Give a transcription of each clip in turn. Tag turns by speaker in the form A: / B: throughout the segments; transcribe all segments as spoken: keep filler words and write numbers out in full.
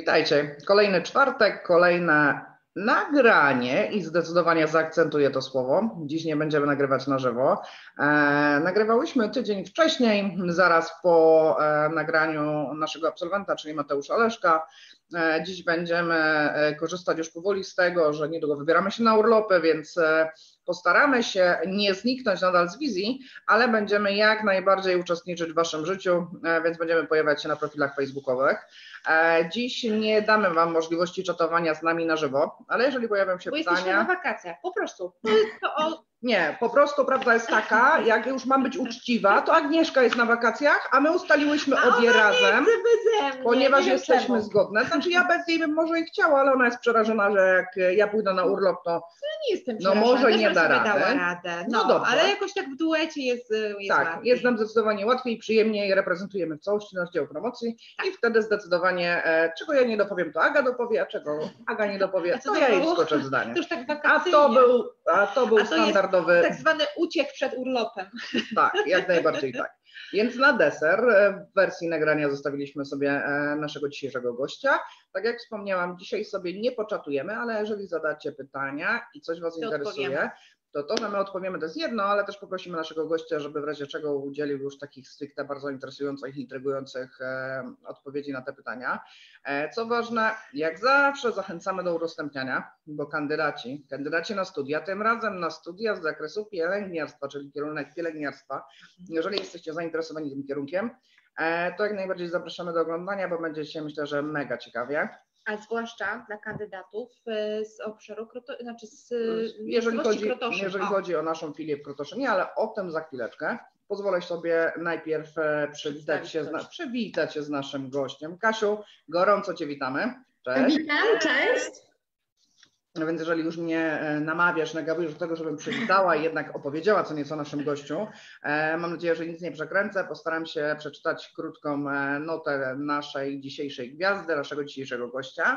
A: Witajcie. Kolejny czwartek, kolejne nagranie i zdecydowanie zaakcentuję to słowo. Dziś nie będziemy nagrywać na żywo. E, nagrywałyśmy tydzień wcześniej, zaraz po e, nagraniu naszego absolwenta, czyli Mateusza Leszka. E, dziś będziemy e, korzystać już powoli z tego, że niedługo wybieramy się na urlopy, więc e, postaramy się nie zniknąć nadal z wizji, ale będziemy jak najbardziej uczestniczyć w waszym życiu, e, więc będziemy pojawiać się na profilach facebookowych. Dziś nie damy wam możliwości czatowania z nami na żywo, ale jeżeli pojawią się
B: Bo
A: pytania...
B: jesteśmy na wakacjach, po prostu. To jest to o...
A: Nie, po prostu prawda jest taka, jak już mam być uczciwa, to Agnieszka jest na wakacjach, a my ustaliłyśmy
B: a
A: obie
B: ona
A: razem,
B: nie chce beze mnie,
A: ponieważ
B: nie
A: jesteśmy
B: czemu.
A: zgodne. Znaczy ja bez niej bym może i chciała, ale ona jest przerażona, że jak ja pójdę na urlop, to
B: nie jestem
A: no
B: przerażona,
A: może
B: też
A: nie
B: bym
A: da
B: sobie
A: rady.
B: dała radę. No,
A: No dobrze.
B: ale jakoś tak w duecie jest, jest
A: Tak,
B: łatwiej.
A: jest nam zdecydowanie łatwiej, przyjemniej, reprezentujemy w całości nasz dział promocji
B: Tak.
A: i wtedy zdecydowanie, e, czego ja nie dopowiem, to Aga dopowie, a czego Aga nie dopowie, to,
B: to
A: ja jej
B: było?
A: wskoczę w zdanie.
B: To już tak
A: A
B: wakacyjnie.
A: to był, a to był
B: A to
A: standardowy...
B: jest tak zwany uciek przed urlopem.
A: Tak, jak najbardziej tak. Więc na deser w wersji nagrania zostawiliśmy sobie naszego dzisiejszego gościa. Tak jak wspomniałam, dzisiaj sobie nie poczatujemy, ale jeżeli zadacie pytania i coś was
B: To
A: interesuje,
B: odpowiemy.
A: to to, że my odpowiemy, to jest jedno, ale też poprosimy naszego gościa, żeby w razie czego udzielił już takich stricte bardzo interesujących i intrygujących e, odpowiedzi na te pytania. E, co ważne, jak zawsze zachęcamy do udostępniania, bo kandydaci, kandydaci na studia, tym razem na studia z zakresu pielęgniarstwa, czyli kierunek pielęgniarstwa, jeżeli jesteście zainteresowani tym kierunkiem, e, to jak najbardziej zapraszamy do oglądania, bo będzie dzisiaj, myślę, że mega ciekawie.
B: A zwłaszcza dla kandydatów z obszaru, Kroto, znaczy z
A: jeżeli chodzi,
B: Krotoszyn.
A: jeżeli
B: o.
A: chodzi o naszą filię w Krotoszynie, ale o tym za chwileczkę. Pozwolę sobie najpierw przywitać się, z, przywitać się z naszym gościem. Kasiu, gorąco Cię witamy. Cześć.
C: Witam, cześć.
A: No więc jeżeli już mnie namawiasz, negawujesz do tego, żebym przywitała i jednak opowiedziała co nieco o naszym gościu, mam nadzieję, że nic nie przekręcę. Postaram się przeczytać krótką notę naszej dzisiejszej gwiazdy, naszego dzisiejszego gościa.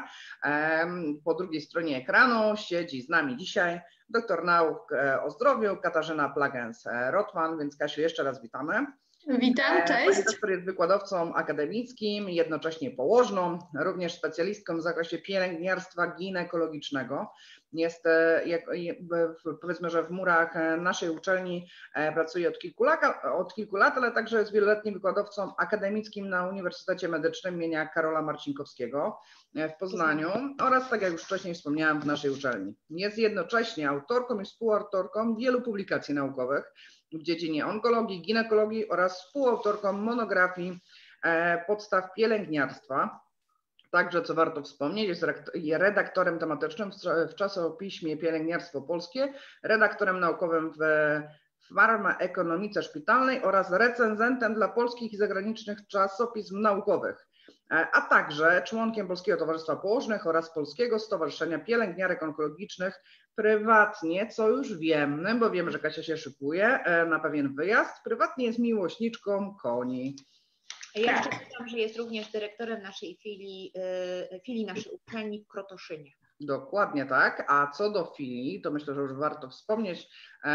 A: Po drugiej stronie ekranu siedzi z nami dzisiaj doktor nauk o zdrowiu Katarzyna Plagens-Rotman, więc Kasiu, jeszcze raz witamy.
C: Witam, cześć.
A: Pani doktor jest wykładowcą akademickim, jednocześnie położną, również specjalistką w zakresie pielęgniarstwa ginekologicznego. Jest, jak, powiedzmy, że w murach naszej uczelni pracuje od kilku, lat, od kilku lat, ale także jest wieloletnim wykładowcą akademickim na Uniwersytecie Medycznym imienia Karola Marcinkowskiego w Poznaniu oraz, tak jak już wcześniej wspomniałam, w naszej uczelni. Jest jednocześnie autorką i współautorką wielu publikacji naukowych w dziedzinie onkologii, ginekologii oraz współautorką monografii podstaw pielęgniarstwa. Także, co warto wspomnieć, jest redaktorem tematycznym w czasopiśmie Pielęgniarstwo Polskie, redaktorem naukowym w Farmaekonomice Szpitalnej oraz recenzentem dla polskich i zagranicznych czasopism naukowych, a także członkiem Polskiego Towarzystwa Położnych oraz Polskiego Stowarzyszenia Pielęgniarek Onkologicznych prywatnie, co już wiemy, bo wiemy, że Kasia się szykuje na pewien wyjazd, prywatnie jest miłośniczką koni.
B: Ja jeszcze czytam, że jest również dyrektorem naszej filii, filii naszej uczelni w Krotoszynie.
A: Dokładnie tak, a co do filii, to myślę, że już warto wspomnieć,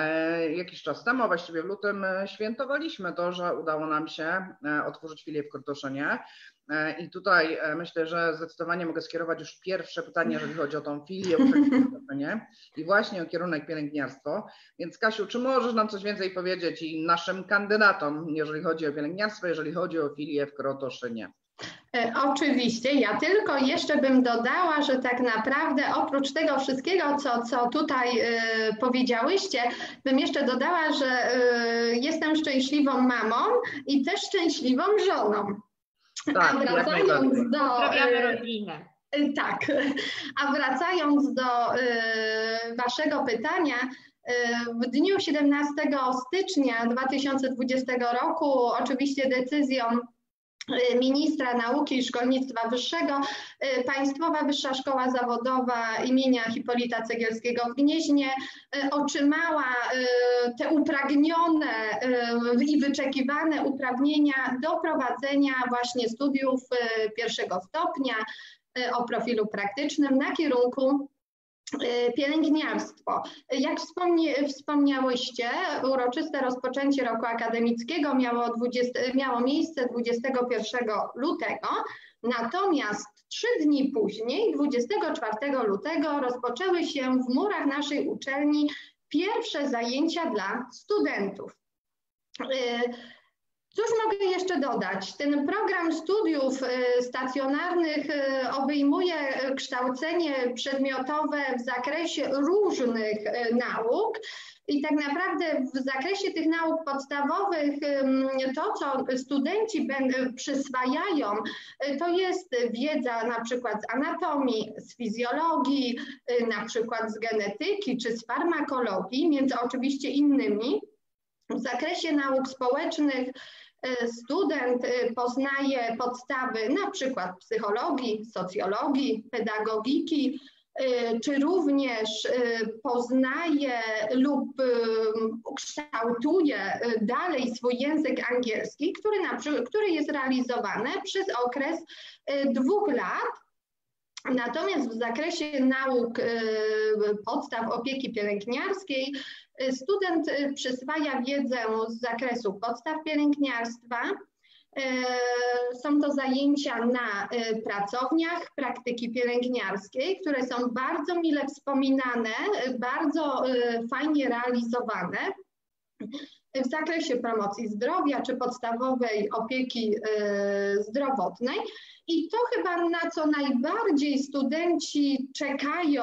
A: e, jakiś czas temu, właściwie w lutym świętowaliśmy to, że udało nam się e, otworzyć filię w Krotoszynie e, i tutaj e, myślę, że zdecydowanie mogę skierować już pierwsze pytanie, jeżeli chodzi o tą filię w Krotoszynie i właśnie o kierunek pielęgniarstwo, więc Kasiu, czy możesz nam coś więcej powiedzieć i naszym kandydatom, jeżeli chodzi o pielęgniarstwo, jeżeli chodzi o filię w Krotoszynie?
C: E, oczywiście, ja tylko jeszcze bym dodała, że tak naprawdę oprócz tego wszystkiego, co, co tutaj e, powiedziałyście, bym jeszcze dodała, że e, jestem szczęśliwą mamą i też szczęśliwą żoną.
A: Tak,
C: a wracając do...
B: Pozdrawiamy rodzinę.
C: E, tak, a wracając do e, waszego pytania, w dniu siedemnastego stycznia dwa tysiące dwudziestego roku, oczywiście decyzją ministra nauki i szkolnictwa wyższego, Państwowa Wyższa Szkoła Zawodowa imienia Hipolita Cegielskiego w Gnieźnie otrzymała te upragnione i wyczekiwane uprawnienia do prowadzenia właśnie studiów pierwszego stopnia o profilu praktycznym na kierunku pielęgniarstwo. Jak wspomni, wspomniałyście, uroczyste rozpoczęcie roku akademickiego miało, dwudziestego, miało miejsce dwudziestego pierwszego lutego, Natomiast trzy dni później, dwudziestego czwartego lutego, rozpoczęły się w murach naszej uczelni pierwsze zajęcia dla studentów. Cóż mogę jeszcze dodać? Ten program studiów stacjonarnych obejmuje kształcenie przedmiotowe w zakresie różnych nauk. I tak naprawdę w zakresie tych nauk podstawowych to, co studenci przyswajają, to jest wiedza na przykład z anatomii, z fizjologii, na przykład z genetyki czy z farmakologii, między oczywiście innymi. W zakresie nauk społecznych student poznaje podstawy na przykład psychologii, socjologii, pedagogiki, czy również poznaje lub kształtuje dalej swój język angielski, który, na przykład, który jest realizowany przez okres dwóch lat. Natomiast w zakresie nauk podstaw opieki pielęgniarskiej student przyswaja wiedzę z zakresu podstaw pielęgniarstwa. Są to zajęcia na pracowniach praktyki pielęgniarskiej, które są bardzo mile wspominane, bardzo fajnie realizowane. W zakresie promocji zdrowia czy podstawowej opieki zdrowotnej. I to chyba na co najbardziej studenci czekają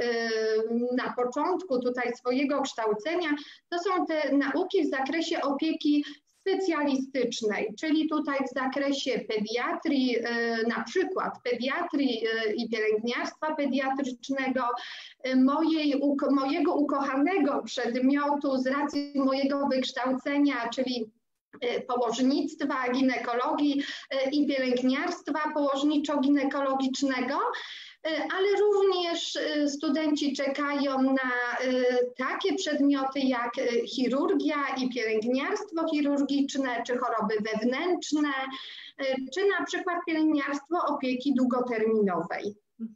C: na początku tutaj swojego kształcenia, to są te nauki w zakresie opieki specjalistycznej, czyli tutaj w zakresie pediatrii, na przykład pediatrii i pielęgniarstwa pediatrycznego, mojej, mojego ukochanego przedmiotu z racji mojego wykształcenia, czyli położnictwa, ginekologii i pielęgniarstwa położniczo-ginekologicznego, ale również studenci czekają na takie przedmioty jak chirurgia i pielęgniarstwo chirurgiczne, czy choroby wewnętrzne, czy na przykład pielęgniarstwo opieki długoterminowej.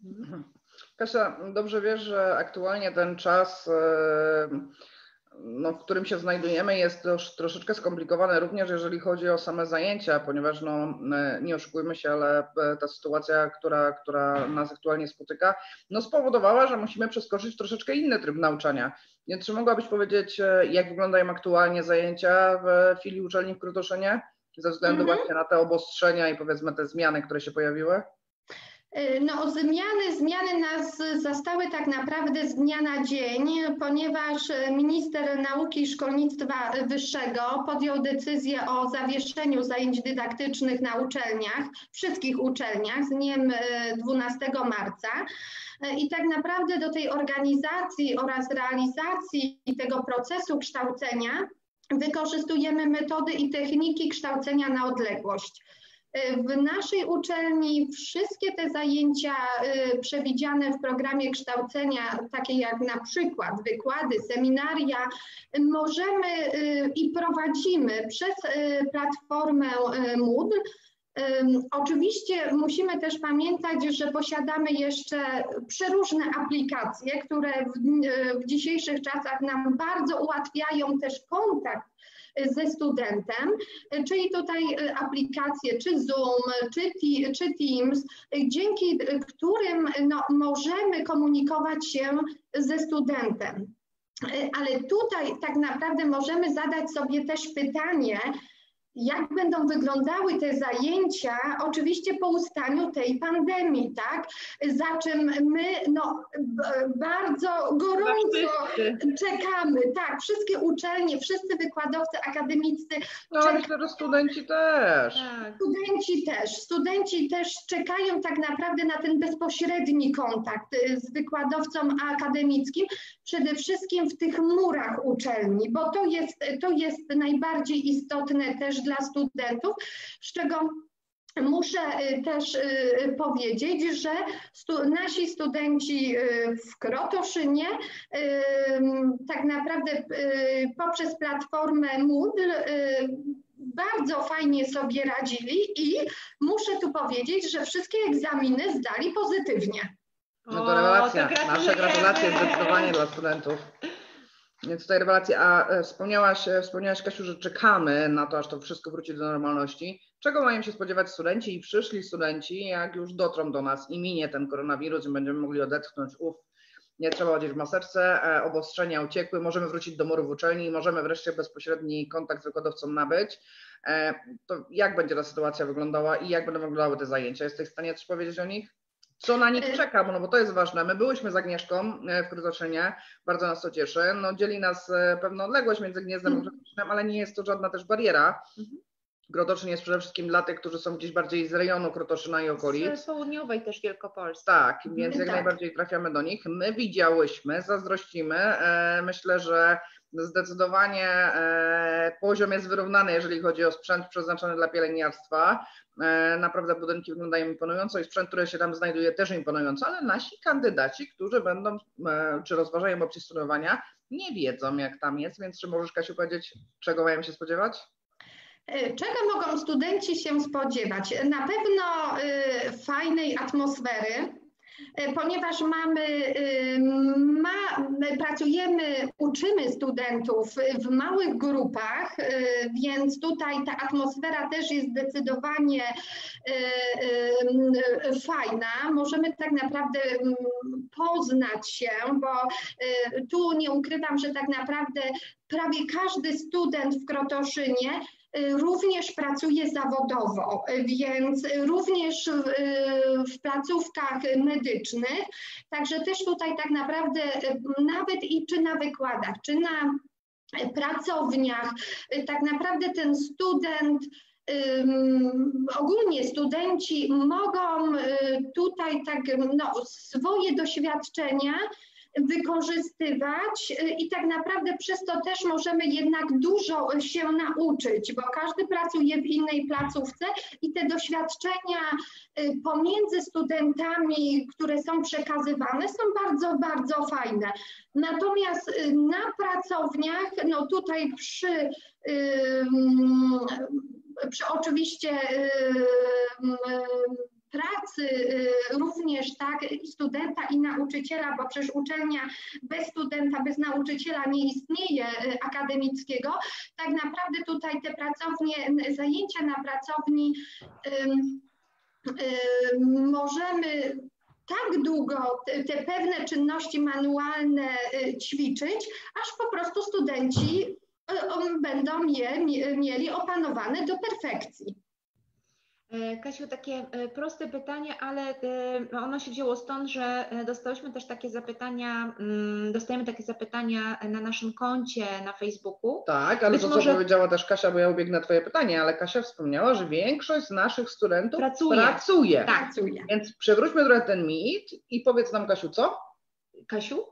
A: Kasia, dobrze wiesz, że aktualnie ten czas, no, w którym się znajdujemy, jest też troszeczkę skomplikowany również jeżeli chodzi o same zajęcia, ponieważ no, nie oszukujmy się, ale ta sytuacja, która, która nas aktualnie spotyka, no, spowodowała, że musimy przeskoczyć troszeczkę inny tryb nauczania. Więc czy mogłabyś powiedzieć, jak wyglądają aktualnie zajęcia w filii uczelni w Krotoszynie ze względu mm-hmm. właśnie na te obostrzenia i powiedzmy te zmiany, które się pojawiły?
C: No, zmiany, zmiany nas zastały tak naprawdę z dnia na dzień, ponieważ minister nauki i szkolnictwa wyższego podjął decyzję o zawieszeniu zajęć dydaktycznych na uczelniach, wszystkich uczelniach z dniem dwunastego marca. I tak naprawdę do tej organizacji oraz realizacji tego procesu kształcenia wykorzystujemy metody i techniki kształcenia na odległość. W naszej uczelni wszystkie te zajęcia przewidziane w programie kształcenia, takie jak na przykład wykłady, seminaria, możemy i prowadzimy przez platformę Moodle. Oczywiście musimy też pamiętać, że posiadamy jeszcze przeróżne aplikacje, które w, w dzisiejszych czasach nam bardzo ułatwiają też kontakt ze studentem, czyli tutaj aplikacje czy Zoom, czy, czy Teams, dzięki którym no, możemy komunikować się ze studentem. Ale tutaj tak naprawdę możemy zadać sobie też pytanie, jak będą wyglądały te zajęcia, oczywiście po ustaniu tej pandemii, tak? Za czym my no, bardzo gorąco czekamy, tak, wszystkie uczelnie, wszyscy wykładowcy akademiccy.
A: No, ale myślę, że studenci też.
C: Tak. Studenci też, studenci też czekają tak naprawdę na ten bezpośredni kontakt z wykładowcą akademickim, przede wszystkim w tych murach uczelni, bo to jest, to jest najbardziej istotne też dla studentów, z czego muszę też powiedzieć, że stu, nasi studenci w Krotoszynie tak naprawdę poprzez platformę Moodle bardzo fajnie sobie radzili i muszę tu powiedzieć, że wszystkie egzaminy zdali pozytywnie.
A: No to rewelacja, nasze gratulacje zdecydowanie dla studentów. Więc tutaj rewelacja. A wspomniałaś, wspomniałaś, Kasiu, że czekamy na to, aż to wszystko wróci do normalności. Czego mają się spodziewać studenci i przyszli studenci, jak już dotrą do nas i minie ten koronawirus i będziemy mogli odetchnąć, uff, nie trzeba chodzić w maseczce, obostrzenia uciekły, możemy wrócić do murów uczelni i możemy wreszcie bezpośredni kontakt z wykładowcą nabyć. To jak będzie ta sytuacja wyglądała i jak będą wyglądały te zajęcia? Jesteś w stanie coś powiedzieć o nich? Co na nich czeka, no bo to jest ważne. My byłyśmy z Agnieszką w Krotoszynie, bardzo nas to cieszy. No, dzieli nas pewna odległość między Gniezdem a Krotoszynem, ale nie jest to żadna też bariera. Krotoszyn jest przede wszystkim dla tych, którzy są gdzieś bardziej z rejonu Krotoszyna i okolic.
B: Z południowej też Wielkopolski.
A: Tak, więc jak
C: tak.
A: najbardziej trafiamy do nich. My widziałyśmy, zazdrościmy. Myślę, że zdecydowanie poziom jest wyrównany, jeżeli chodzi o sprzęt przeznaczony dla pielęgniarstwa. Naprawdę budynki wyglądają imponująco i sprzęt, który się tam znajduje, też imponująco, ale nasi kandydaci, którzy będą, czy rozważają opcję studiowania, nie wiedzą, jak tam jest, więc czy możesz, Kasiu, powiedzieć, czego mają się spodziewać?
C: Czego mogą studenci się spodziewać? Na pewno y, fajnej atmosfery, y, ponieważ mamy, y, ma, pracujemy, uczymy studentów w małych grupach, y, więc tutaj ta atmosfera też jest zdecydowanie y, y, fajna. Możemy tak naprawdę y, poznać się, bo y, tu nie ukrywam, że tak naprawdę prawie każdy student w Krotoszynie również pracuje zawodowo, więc również w, w placówkach medycznych, także też tutaj tak naprawdę nawet i czy na wykładach, czy na pracowniach, tak naprawdę ten student, um, ogólnie studenci mogą tutaj tak no, swoje doświadczenia wykorzystywać i tak naprawdę przez to też możemy jednak dużo się nauczyć, bo każdy pracuje w innej placówce i te doświadczenia pomiędzy studentami, które są przekazywane, są bardzo, bardzo fajne. Natomiast na pracowniach, no tutaj przy, przy oczywiście pracy również tak i studenta i nauczyciela, bo przecież uczelnia bez studenta, bez nauczyciela nie istnieje akademickiego. Tak naprawdę tutaj te pracownie, zajęcia na pracowni um, um, możemy tak długo te, te pewne czynności manualne ćwiczyć, aż po prostu studenci um, będą je mieli opanowane do perfekcji.
B: Kasiu, takie proste pytanie, ale ono się wzięło stąd, że dostałyśmy też takie zapytania, dostajemy takie zapytania na naszym koncie na Facebooku.
A: Tak, ale Być to, co może... powiedziała też Kasia, bo ja ubiegnę na Twoje pytanie, ale Kasia wspomniała, że większość z naszych studentów pracuje. pracuje.
B: Tak, pracuje.
A: Więc przewróćmy trochę ten mit i powiedz nam, Kasiu, co?
B: Kasiu?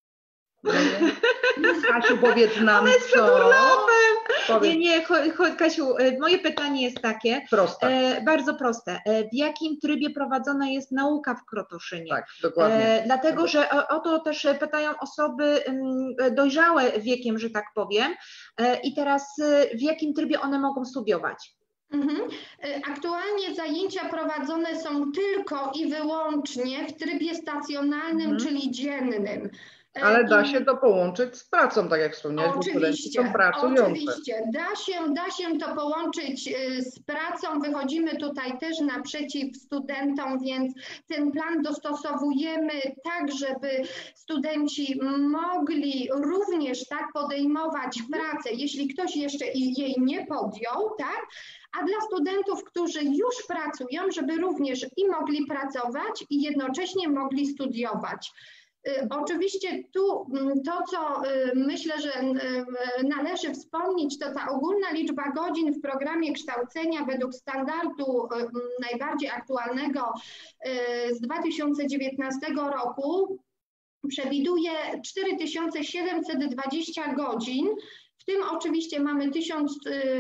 A: Kasiu, powiedz nam,
B: One z
A: co?
B: Nie, nie, Kasiu, moje pytanie jest takie,
A: proste.
B: E, bardzo proste. E, w jakim trybie prowadzona jest nauka w Krotoszynie?
A: Tak, dokładnie.
B: E, dlatego, że o, o to też pytają osoby m, dojrzałe wiekiem, że tak powiem. E, I teraz w jakim trybie one mogą studiować?
C: Mhm. Aktualnie zajęcia prowadzone są tylko i wyłącznie w trybie stacjonarnym, mhm. czyli dziennym.
A: Ale da się to połączyć z pracą, tak jak wspomniałeś, bo studenci są pracujący.
C: Oczywiście, da się, da się to połączyć z pracą, wychodzimy tutaj też naprzeciw studentom, więc ten plan dostosowujemy tak, żeby studenci mogli również tak podejmować pracę, jeśli ktoś jeszcze jej nie podjął, tak? A dla studentów, którzy już pracują, żeby również i mogli pracować i jednocześnie mogli studiować. Oczywiście tu to, co myślę, że należy wspomnieć, to ta ogólna liczba godzin w programie kształcenia według standardu najbardziej aktualnego z dwa tysiące dziewiętnastego roku przewiduje cztery tysiące siedemset dwadzieścia godzin. W tym oczywiście mamy tysiąc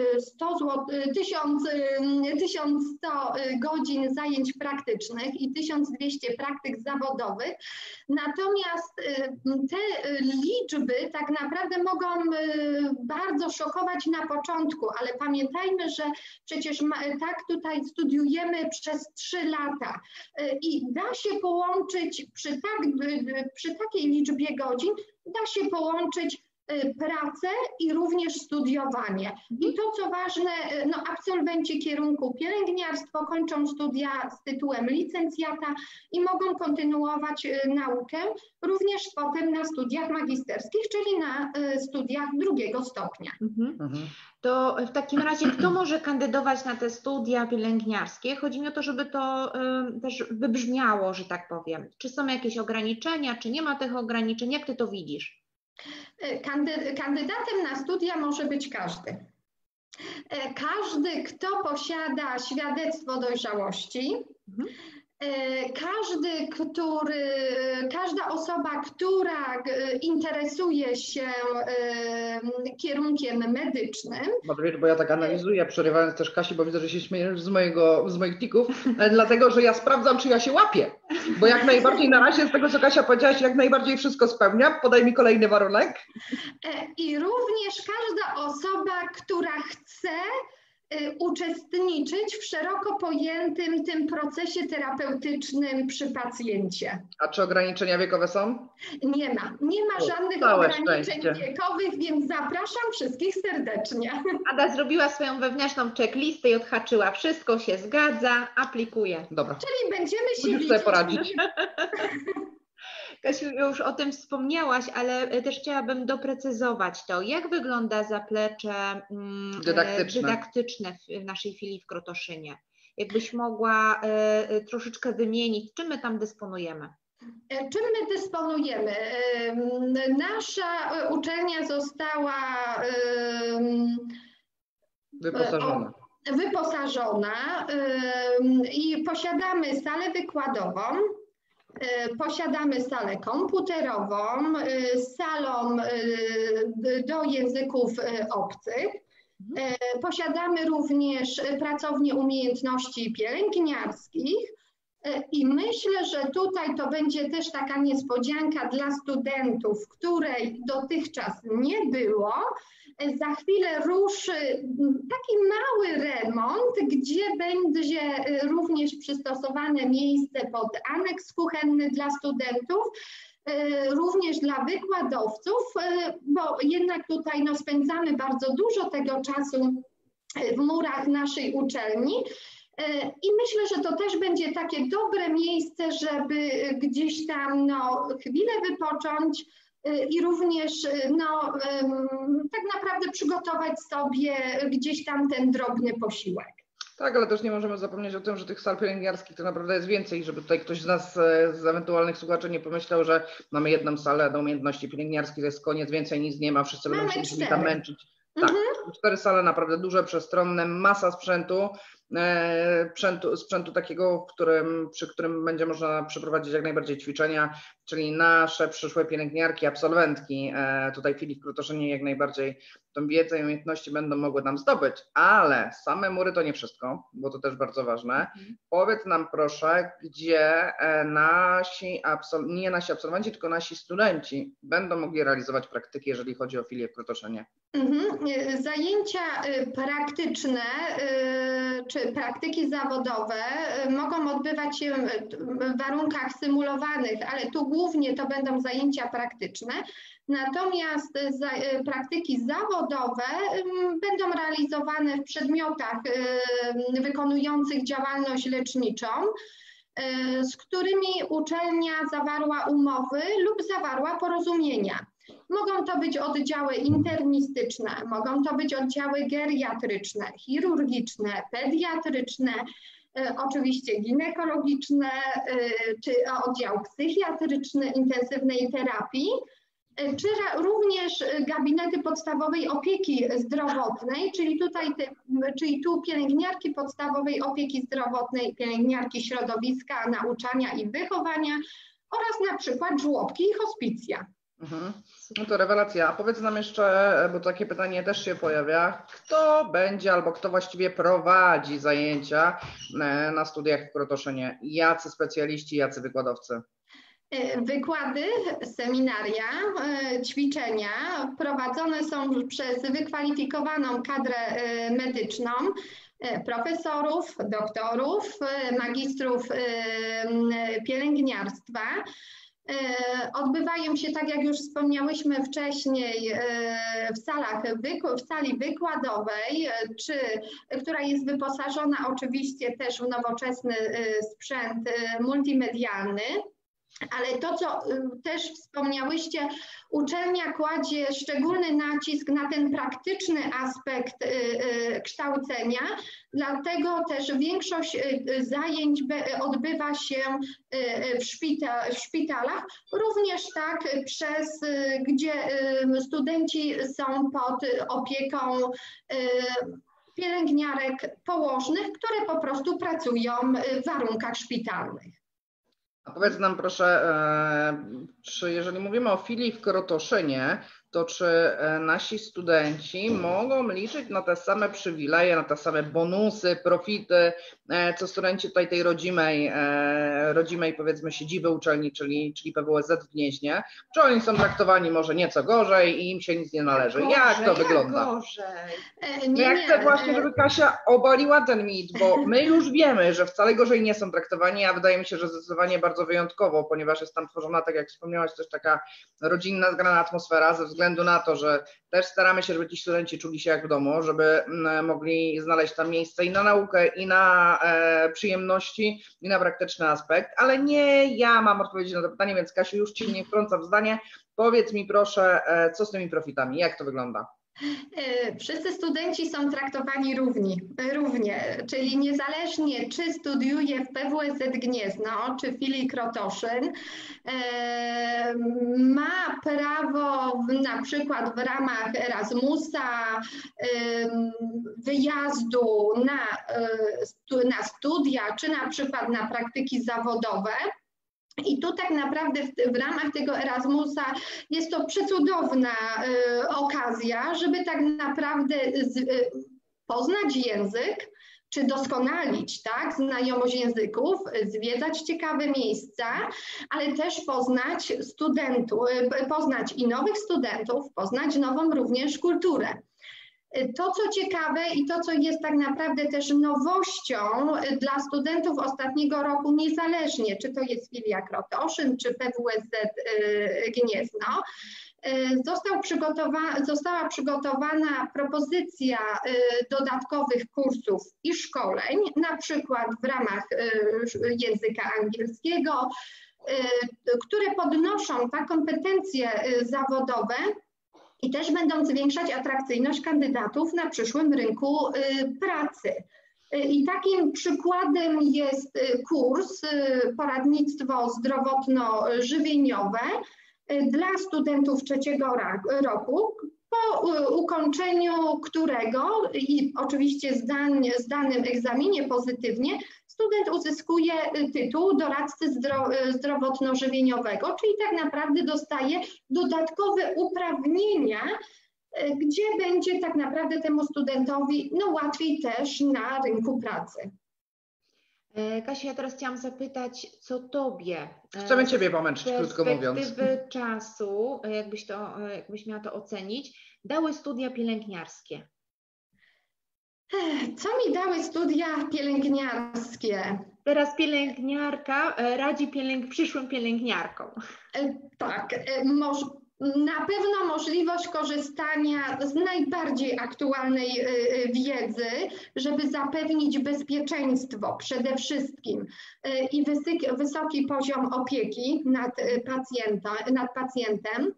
C: sto godzin zajęć praktycznych i tysiąc dwieście praktyk zawodowych. Natomiast te liczby tak naprawdę mogą bardzo szokować na początku, ale pamiętajmy, że przecież tak tutaj studiujemy przez trzy lata i da się połączyć przy, tak, przy takiej liczbie godzin, da się połączyć pracę i również studiowanie. I to, co ważne, no, absolwenci kierunku pielęgniarstwo kończą studia z tytułem licencjata i mogą kontynuować naukę również potem na studiach magisterskich, czyli na studiach drugiego stopnia.
B: Mhm. Mhm. To w takim razie kto może kandydować na te studia pielęgniarskie? Chodzi mi o to, żeby to y, też wybrzmiało, że tak powiem. Czy są jakieś ograniczenia, czy nie ma tych ograniczeń? Jak ty to widzisz?
C: Kandy, kandydatem na studia może być każdy. Każdy, kto posiada świadectwo dojrzałości, mhm. Każdy, który, każda osoba, która interesuje się kierunkiem medycznym.
A: Bo ja tak analizuję, przerywając też Kasi, bo widzę, że się śmiejesz z, mojego, z moich tików, dlatego, że ja sprawdzam, czy ja się łapię. Bo jak najbardziej na razie z tego, co Kasia powiedziałaś, jak najbardziej wszystko spełniam. Podaj mi kolejny warunek.
C: I również każda osoba, która chce uczestniczyć w szeroko pojętym tym procesie terapeutycznym przy pacjencie.
A: A czy ograniczenia wiekowe są?
C: Nie ma. Nie ma żadnych ograniczeń wiekowych, więc zapraszam wszystkich serdecznie.
B: Ada zrobiła swoją wewnętrzną checklistę i odhaczyła. Wszystko się zgadza, aplikuje.
A: Dobra.
C: Czyli będziemy się
A: Musisz sobie poradzić.
B: Kasiu, już o tym wspomniałaś, ale też chciałabym doprecyzować to. Jak wygląda zaplecze
A: dydaktyczne,
C: dydaktyczne
B: w naszej filii w Krotoszynie? Jakbyś mogła e, troszeczkę wymienić, czym my tam dysponujemy?
C: Czym my dysponujemy? Nasza uczelnia została
A: wyposażona.
C: wyposażona i posiadamy salę wykładową. Posiadamy salę komputerową, salą do języków obcych. Posiadamy również pracownię umiejętności pielęgniarskich i myślę, że tutaj to będzie też taka niespodzianka dla studentów, której dotychczas nie było. Za chwilę ruszy taki mały remont, gdzie będzie również przystosowane miejsce pod aneks kuchenny dla studentów, również dla wykładowców, bo jednak tutaj no, spędzamy bardzo dużo tego czasu w murach naszej uczelni. I myślę, że to też będzie takie dobre miejsce, żeby gdzieś tam no, chwilę wypocząć, i również no, tak naprawdę przygotować sobie gdzieś tam ten drobny posiłek.
A: Tak, ale też nie możemy zapomnieć o tym, że tych sal pielęgniarskich to naprawdę jest więcej, żeby tutaj ktoś z nas, z ewentualnych słuchaczy nie pomyślał, że mamy jedną salę do umiejętności pielęgniarskich, to jest koniec, więcej nic nie ma, wszyscy będą się musieli tam męczyć. Tak, mhm. Cztery sale naprawdę duże, przestronne, masa sprzętu. Sprzętu, sprzętu takiego, w którym, przy którym będzie można przeprowadzić jak najbardziej ćwiczenia, czyli nasze przyszłe pielęgniarki, absolwentki tutaj w filii w Krotoszynie jak najbardziej tą wiedzę i umiejętności będą mogły nam zdobyć, ale same mury to nie wszystko, bo to też bardzo ważne. Mhm. Powiedz nam proszę, gdzie nasi, absol- nie nasi absolwenci, tylko nasi studenci będą mogli realizować praktyki, jeżeli chodzi o filię w Krotoszynie.
C: Mhm. Zajęcia praktyczne czy praktyki zawodowe mogą odbywać się w warunkach symulowanych, ale tu głównie to będą zajęcia praktyczne. Natomiast za, praktyki zawodowe będą realizowane w przedmiotach wykonujących działalność leczniczą, z którymi uczelnia zawarła umowy lub zawarła porozumienia. Mogą to być oddziały internistyczne, mogą to być oddziały geriatryczne, chirurgiczne, pediatryczne, oczywiście ginekologiczne, czy oddział psychiatryczny intensywnej terapii, czy również gabinety podstawowej opieki zdrowotnej, czyli tutaj te, czyli tu pielęgniarki podstawowej opieki zdrowotnej, pielęgniarki środowiska, nauczania i wychowania oraz na przykład żłobki i hospicja.
A: Mhm. No to rewelacja. A powiedz nam jeszcze, bo takie pytanie też się pojawia, kto będzie albo kto właściwie prowadzi zajęcia na studiach w Krotoszynie? Jacy specjaliści, jacy wykładowcy?
C: Wykłady, seminaria, ćwiczenia prowadzone są przez wykwalifikowaną kadrę medyczną, profesorów, doktorów, magistrów pielęgniarstwa. Odbywają się, tak jak już wspomniałyśmy wcześniej, w salach, w sali wykładowej, czy, która jest wyposażona oczywiście też w nowoczesny sprzęt multimedialny. Ale to, co też wspomniałyście, uczelnia kładzie szczególny nacisk na ten praktyczny aspekt kształcenia, dlatego też większość zajęć odbywa się w, szpital, w szpitalach, również tak przez, gdzie studenci są pod opieką pielęgniarek położnych, które po prostu pracują w warunkach szpitalnych.
A: A powiedz nam proszę, czy jeżeli mówimy o filii w Krotoszynie, to czy nasi studenci mogą liczyć na te same przywileje, na te same bonusy, profity, co studenci tutaj tej rodzimej, rodzimej powiedzmy siedziby uczelni, czyli, czyli P W S Z w Gnieźnie? Czy oni są traktowani może nieco gorzej i im się nic nie należy?
B: Gorzej,
A: jak to
B: jak
A: wygląda?
B: Gorzej.
C: Nie,
A: no ja
C: nie,
A: chcę właśnie, żeby Kasia obaliła ten mit, bo my już wiemy, że wcale gorzej nie są traktowani, a wydaje mi się, że zdecydowanie bardzo wyjątkowo, ponieważ jest tam tworzona, tak jak wspomniałaś, też taka rodzinna, zgrana atmosfera, ze względu na to, że też staramy się, żeby ci studenci czuli się jak w domu, żeby mogli znaleźć tam miejsce i na naukę, i na e, przyjemności, i na praktyczny aspekt, ale nie ja mam odpowiedzi na to pytanie, więc Kasiu, już Ci nie wtrącam w zdanie. Powiedz mi proszę, e, co z tymi profitami, jak to wygląda?
C: Wszyscy studenci są traktowani równi, równie, czyli niezależnie czy studiuje w P W S Z Gniezno, czy w filii Krotoszyn, ma prawo na przykład w ramach Erasmusa, wyjazdu na, na studia, czy na przykład na praktyki zawodowe. I tu tak naprawdę w, w ramach tego Erasmusa jest to przecudowna y, okazja, żeby tak naprawdę z, y, poznać język, czy doskonalić, tak, znajomość języków, zwiedzać ciekawe miejsca, ale też poznać studentów, y, poznać i nowych studentów, poznać nową również kulturę. To, co ciekawe i to, co jest tak naprawdę też nowością dla studentów ostatniego roku, niezależnie czy to jest filia Krotoszyn, czy P W S Z Gniezno, został przygotowa- została przygotowana propozycja dodatkowych kursów i szkoleń, na przykład w ramach języka angielskiego, które podnoszą te kompetencje zawodowe i też będą zwiększać atrakcyjność kandydatów na przyszłym rynku pracy. I takim przykładem jest kurs poradnictwo zdrowotno-żywieniowe dla studentów trzeciego roku, po ukończeniu którego i oczywiście zdanym egzaminie pozytywnie student uzyskuje tytuł doradcy zdro, zdrowotno-żywieniowego, czyli tak naprawdę dostaje dodatkowe uprawnienia, gdzie będzie tak naprawdę temu studentowi no, łatwiej też na rynku pracy.
B: Kasia, ja teraz chciałam zapytać, co Tobie
A: Chcemy Ciebie pomęczyć, krótko mówiąc.
B: Z perspektywy czasu, jakbyś, to, jakbyś miała to ocenić, dały studia pielęgniarskie?
C: Co mi dały studia pielęgniarskie?
B: Teraz pielęgniarka radzi pielęg przyszłym pielęgniarkom.
C: Tak, może. Na pewno możliwość korzystania z najbardziej aktualnej wiedzy, żeby zapewnić bezpieczeństwo przede wszystkim i wysoki, wysoki poziom opieki nad, pacjenta, nad pacjentem.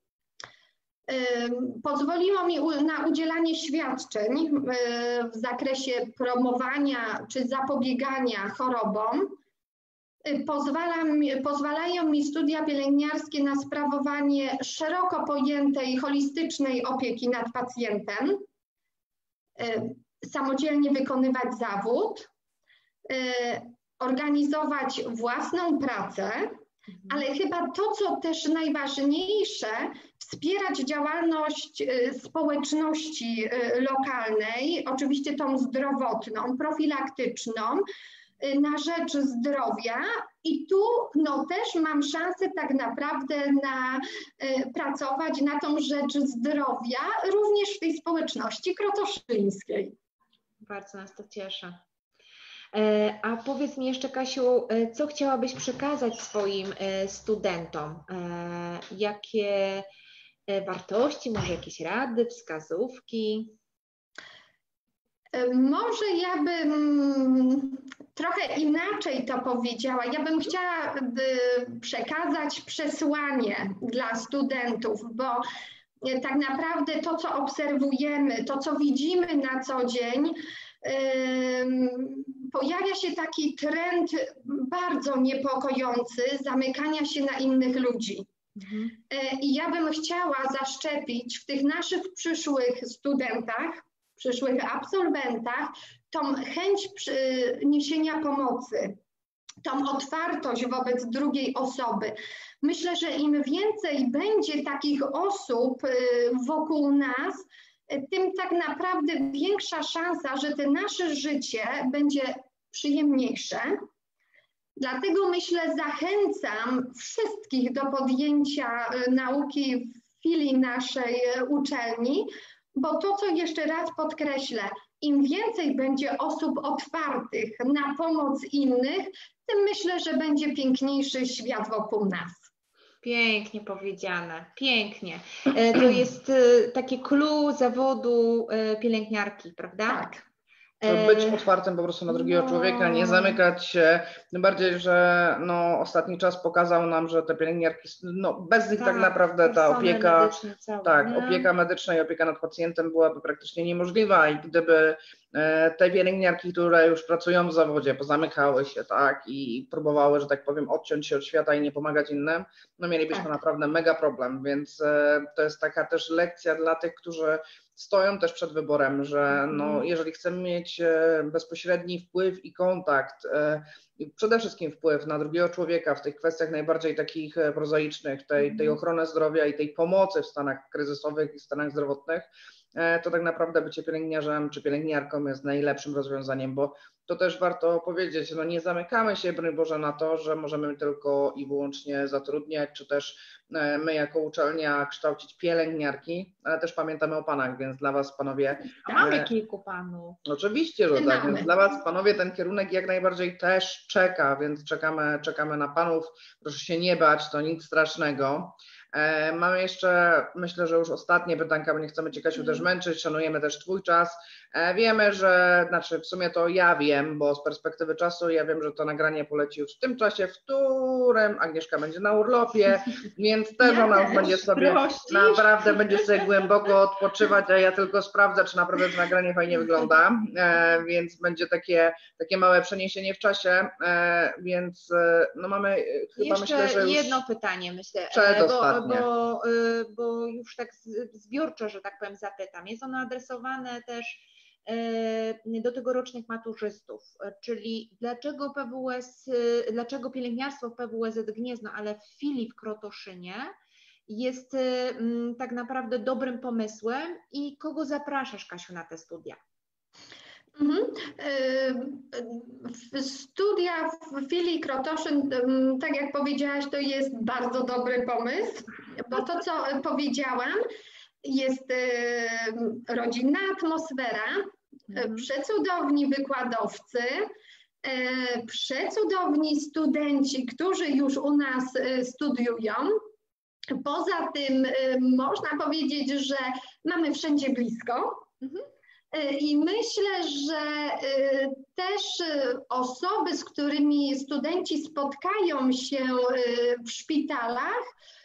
C: Pozwoliło mi na udzielanie świadczeń w zakresie promowania czy zapobiegania chorobom. Pozwala mi, pozwalają mi studia pielęgniarskie na sprawowanie szeroko pojętej, holistycznej opieki nad pacjentem, samodzielnie wykonywać zawód, organizować własną pracę, ale chyba to, co też najważniejsze, wspierać działalność społeczności lokalnej, oczywiście tą zdrowotną, profilaktyczną, na rzecz zdrowia i tu no, też mam szansę tak naprawdę na y, pracować na tą rzecz zdrowia również w tej społeczności krotoszyńskiej.
B: Bardzo nas to cieszy. A powiedz mi jeszcze, Kasiu, co chciałabyś przekazać swoim studentom? Jakie wartości, może jakieś rady, wskazówki?
C: Może ja bym trochę inaczej to powiedziała. Ja bym chciała przekazać przesłanie dla studentów, bo tak naprawdę to, co obserwujemy, to, co widzimy na co dzień, pojawia się taki trend bardzo niepokojący zamykania się na innych ludzi. Mhm. I ja bym chciała zaszczepić w tych naszych przyszłych studentach, przyszłych absolwentach tą chęć niesienia pomocy, tą otwartość wobec drugiej osoby. Myślę, że im więcej będzie takich osób wokół nas, tym tak naprawdę większa szansa, że to nasze życie będzie przyjemniejsze. Dlatego myślę, zachęcam wszystkich do podjęcia nauki w filii naszej uczelni, bo to, co jeszcze raz podkreślę, im więcej będzie osób otwartych na pomoc innych, tym myślę, że będzie piękniejszy świat wokół nas.
B: Pięknie powiedziane, pięknie. To jest takie clue zawodu pielęgniarki, prawda?
C: Tak.
A: Być otwartym po prostu na drugiego no. człowieka, nie zamykać się, tym bardziej, że no, ostatni czas pokazał nam, że te pielęgniarki, no, bez nich tak, tak naprawdę ta opieka, całe, tak, opieka medyczna i opieka nad pacjentem byłaby praktycznie niemożliwa i gdyby e, te pielęgniarki, które już pracują w zawodzie, pozamykały się, tak, i próbowały, że tak powiem, odciąć się od świata i nie pomagać innym, no mielibyśmy tak. naprawdę mega problem, więc e, to jest taka też lekcja dla tych, którzy stoją też przed wyborem, że no, jeżeli chcemy mieć bezpośredni wpływ i kontakt, i przede wszystkim wpływ na drugiego człowieka w tych kwestiach najbardziej takich prozaicznych, tej, tej ochrony zdrowia i tej pomocy w stanach kryzysowych i stanach zdrowotnych, to tak naprawdę bycie pielęgniarzem czy pielęgniarką jest najlepszym rozwiązaniem, bo to też warto powiedzieć, no nie zamykamy się, broń Boże, na to, że możemy tylko i wyłącznie zatrudniać, czy też my jako uczelnia kształcić pielęgniarki, ale też pamiętamy o panach, więc dla Was, panowie...
B: Mamy kilku panów.
A: Oczywiście, że tak, więc dla Was, panowie, ten kierunek jak najbardziej też czeka, więc czekamy, czekamy na panów. Proszę się nie bać, to nic strasznego. E, mamy jeszcze, myślę, że już ostatnie pytanka, bo nie chcemy Cię, Kasiu, też męczyć, szanujemy też Twój czas. E, wiemy, że, znaczy w sumie to ja wiem, bo z perspektywy czasu ja wiem, że to nagranie poleci już w tym czasie, w którym Agnieszka będzie na urlopie, więc też ja ona już będzie sobie, prościsz. naprawdę będzie sobie głęboko odpoczywać, a ja tylko sprawdzę, czy naprawdę to nagranie fajnie wygląda, e, więc będzie takie, takie małe przeniesienie w czasie, e, więc no mamy chyba
B: jeszcze
A: myślę, że już
B: jedno pytanie, myślę, bo, bo, bo już tak zbiorczo, że tak powiem, zapytam. Jest ono adresowane też do tegorocznych maturzystów, czyli dlaczego P W S, dlaczego pielęgniarstwo w P W S Z Gniezno, ale w filii w Krotoszynie jest tak naprawdę dobrym pomysłem i kogo zapraszasz, Kasiu, na te studia?
C: Mhm. Studia w filii Krotoszyn, tak jak powiedziałaś, to jest bardzo dobry pomysł, bo to, co powiedziałam, jest rodzinna atmosfera, mhm. przecudowni wykładowcy, przecudowni studenci, którzy już u nas studiują. Poza tym można powiedzieć, że mamy wszędzie blisko. Mhm. I myślę, że też osoby, z którymi studenci spotkają się w szpitalach,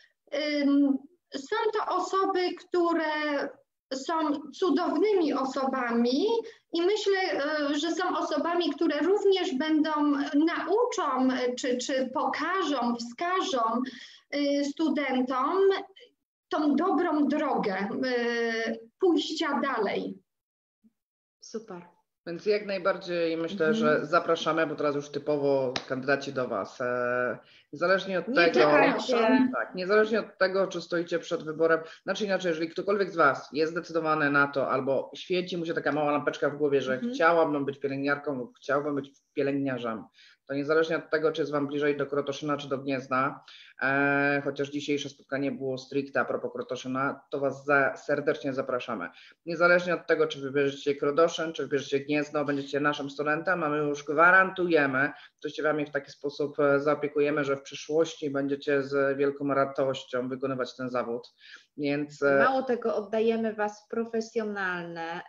C: są to osoby, które są cudownymi osobami i myślę, że są osobami, które również będą, nauczą czy, czy pokażą, wskażą studentom tą dobrą drogę pójścia dalej.
B: Super.
A: Więc jak najbardziej myślę, mhm. że zapraszamy, bo teraz już typowo kandydaci do Was. Niezależnie od
B: nie
A: tego,
B: tak,
A: niezależnie od tego, czy stoicie przed wyborem, znaczy inaczej, jeżeli ktokolwiek z Was jest zdecydowany na to, albo świeci mu się taka mała lampeczka w głowie, że mhm. chciałabym być pielęgniarką lub chciałbym być pielęgniarzem, to niezależnie od tego, czy jest Wam bliżej do Krotoszyna, czy do Gniezna, e, chociaż dzisiejsze spotkanie było stricte a propos Krotoszyna, to Was za, serdecznie zapraszamy. Niezależnie od tego, czy wybierzecie Krotoszyn, czy wybierzecie Gniezno, będziecie naszym studentem, a my już gwarantujemy, że się Wami w taki sposób zaopiekujemy, że w przyszłości będziecie z wielką radością wykonywać ten zawód. Więc
B: mało tego, oddajemy Was w profesjonalne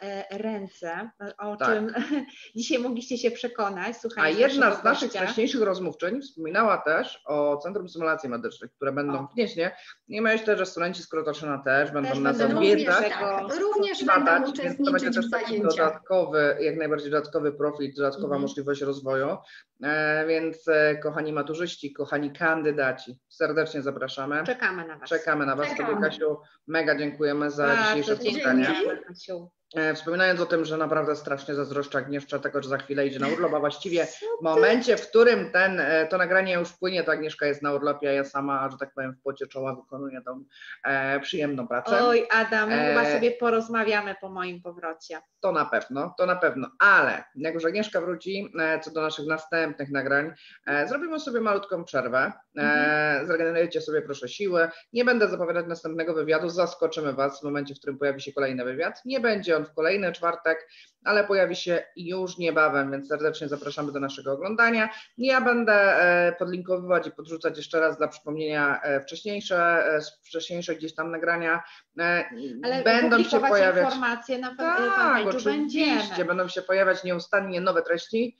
B: ręce, o
A: tak.
B: czym dzisiaj mogliście się przekonać.
A: A jedna z naszych wcześniejszych rozmówczyń wspominała też o Centrum Symulacji Medycznych, które będą o. w Gnieźnie. I myślę, że studenci z Krotoszyna też będą też nas odwiedzać.
C: Tak, również będą uczestniczyć
A: to
C: w
A: też
C: zajęciach.
A: Dodatkowy, jak najbardziej dodatkowy profil, dodatkowa mhm. możliwość rozwoju. E, więc e, kochani maturzyści, kochani kandydaci, serdecznie zapraszamy.
B: Czekamy na Was.
A: Czekamy na Was.
C: Czekamy.
A: Tobie, Kasiu, mega dziękujemy za
B: Bardzo
A: dzisiejsze spotkanie.
B: Kasiu.
A: Wspominając o tym, że naprawdę strasznie zazdroszczę Agnieszce tego, że za chwilę idzie na urlop, a właściwie w momencie, w którym ten, to nagranie już płynie, to Agnieszka jest na urlopie, a ja sama, że tak powiem, w pocie czoła wykonuję tą e, przyjemną pracę.
B: Oj, Adam, my
A: e,
B: chyba sobie porozmawiamy po moim powrocie.
A: To na pewno, to na pewno, ale jak już Agnieszka wróci, e, co do naszych następnych nagrań, e, zrobimy sobie malutką przerwę, e, mhm. zregenerujcie sobie proszę siły, nie będę zapowiadać następnego wywiadu, zaskoczymy Was w momencie, w którym pojawi się kolejny wywiad, nie będzie on w kolejny czwartek, ale pojawi się już niebawem, więc serdecznie zapraszamy do naszego oglądania. Ja będę podlinkowywać i podrzucać jeszcze raz dla przypomnienia wcześniejsze, wcześniejsze gdzieś tam nagrania.
B: Ale
A: będą się pojawiać
B: informacje na
A: tak, oczywiście, będą się pojawiać nieustannie nowe treści.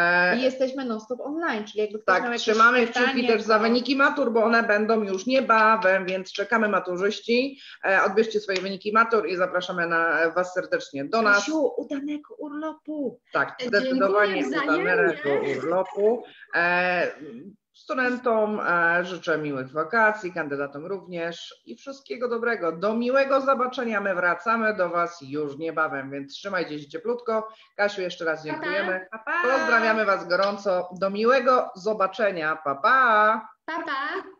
B: I jesteśmy non-stop online, czyli jakby ktoś
A: tak,
B: miał jakieś
A: trzymamy
B: pytanie,
A: kciuki też
B: to...
A: za wyniki matur, bo one będą już niebawem, więc czekamy maturzyści. Odbierzcie swoje wyniki matur i zapraszamy na Was serdecznie do nas.
B: Kasiu, udanego urlopu.
A: Tak, zdecydowanie udanego urlopu. E, Studentom e, życzę miłych wakacji, kandydatom również i wszystkiego dobrego. Do miłego zobaczenia. My wracamy do Was już niebawem, więc trzymajcie się cieplutko. Kasiu, jeszcze raz dziękujemy.
B: Pa, pa.
A: Pozdrawiamy Was gorąco. Do miłego zobaczenia. Pa, pa.
C: Pa, pa.